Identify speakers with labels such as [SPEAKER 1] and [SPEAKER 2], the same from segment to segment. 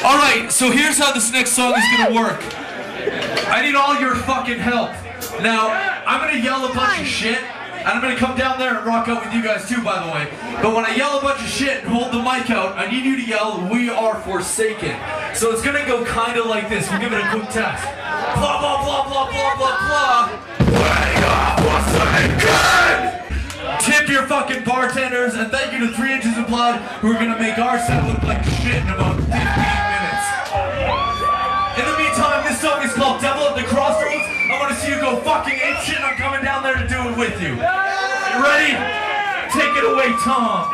[SPEAKER 1] Alright, so here's how this next song is gonna work. I need all your fucking help. Now, I'm gonna yell a bunch of shit, and I'm gonna come down there and rock out with you guys too, by the way. But when I yell a bunch of shit and hold the mic out, I need you to yell, "We are forsaken." So it's gonna go kinda like this. We'll give it a quick test. Blah, blah, blah, blah, blah, blah, blah. We are forsaken! Tip your fucking bartenders, and thank you to 3 Inches of Blood, who are gonna make our set look like shit in about 15 minutes. In the meantime, this song is called Devil at the Crossroads. I want to see you go fucking ape shit, and I'm coming down there to do it with you. You ready? Take it away, Tom.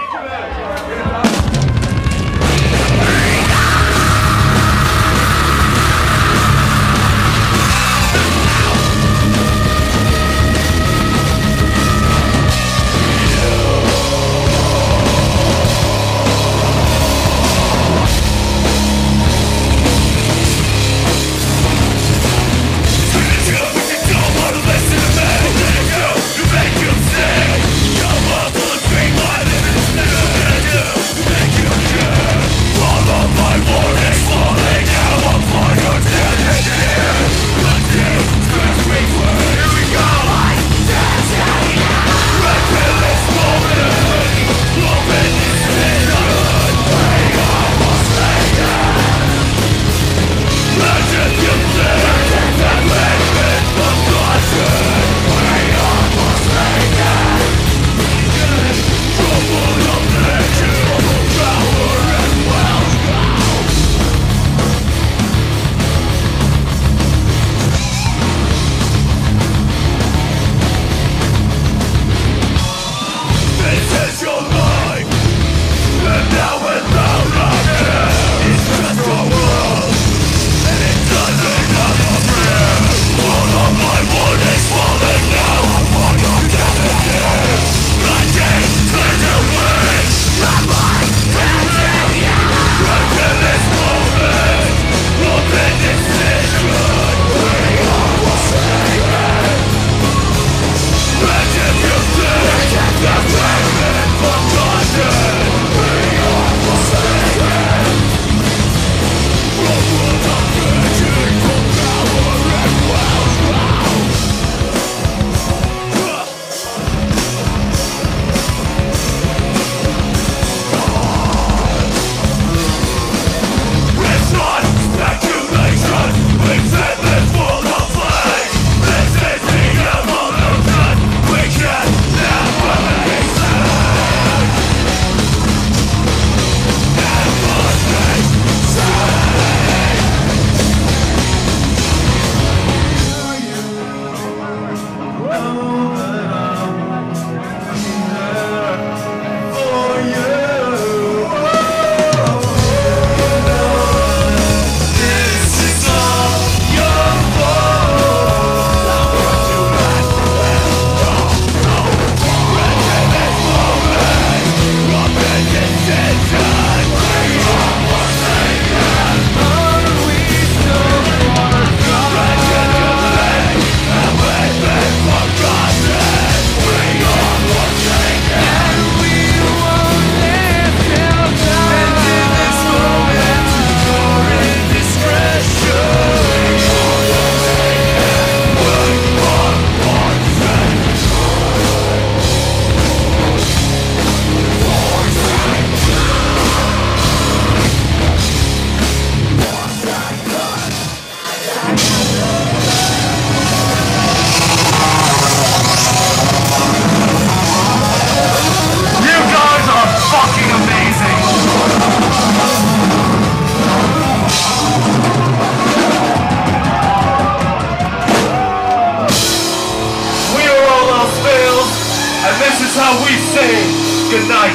[SPEAKER 1] Good night.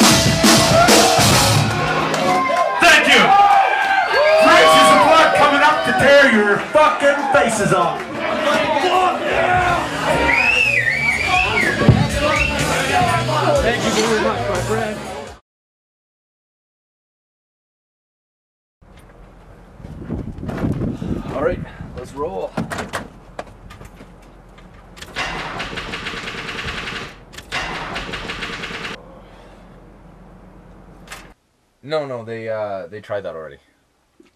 [SPEAKER 1] Thank you. 3 Inches of Blood coming up to tear your fucking faces off.
[SPEAKER 2] Thank you very much, my friend.
[SPEAKER 1] All right, let's roll.
[SPEAKER 3] No, they tried that already.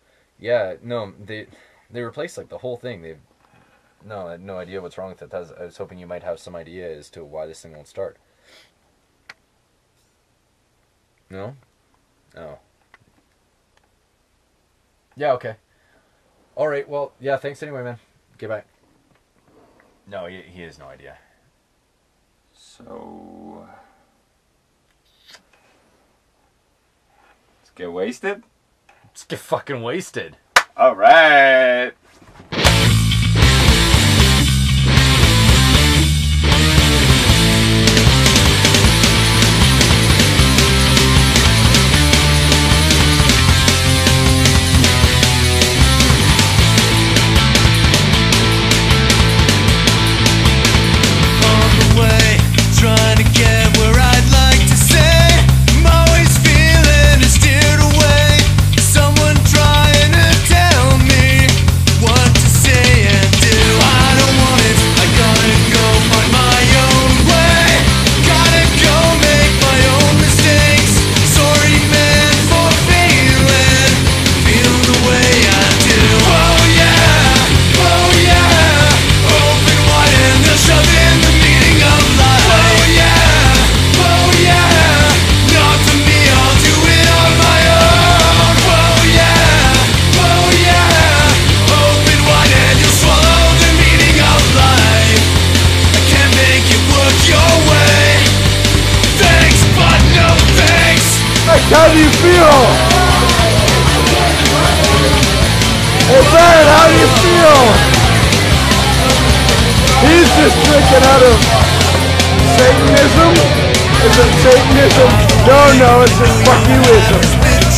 [SPEAKER 3] Yeah, no, they replaced like the whole thing. No, I had no idea what's wrong with it. I was hoping you might have some idea as to why this thing won't start. No? Oh. Yeah, okay. Alright, well, yeah, thanks anyway, man. Okay, bye. No, he has no idea.
[SPEAKER 4] So... let's get wasted?
[SPEAKER 3] Let's get fucking wasted.
[SPEAKER 4] Alright!
[SPEAKER 2] How do you feel? Hey Brad, how do you feel? He's just drinking out of Satanism? Is it Satanism? No, it's just fuck youism.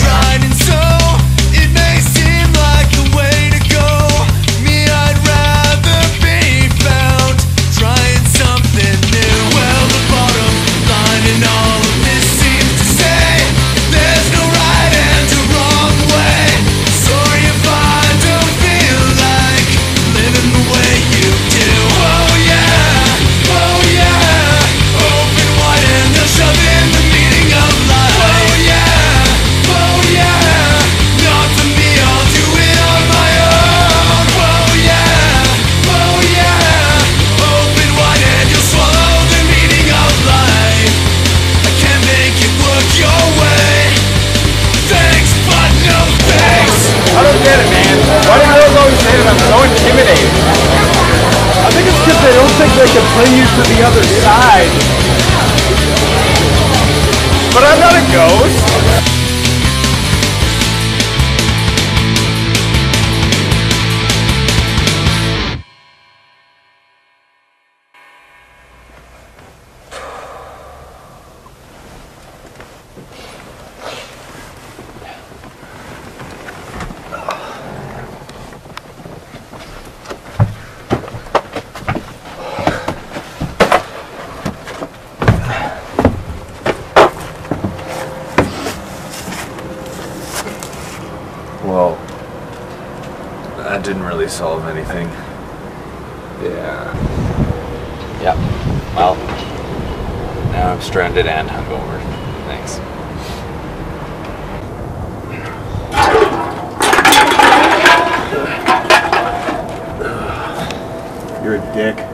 [SPEAKER 4] I don't get it, man. Why do girls always say that I'm so intimidating?
[SPEAKER 2] I think it's because they don't think they can bring you to the other side.
[SPEAKER 4] But I'm not a ghost.
[SPEAKER 3] Well, that didn't really solve anything.
[SPEAKER 4] Yeah.
[SPEAKER 3] Yeah. Well, now I'm stranded and hungover. Thanks.
[SPEAKER 2] You're a dick.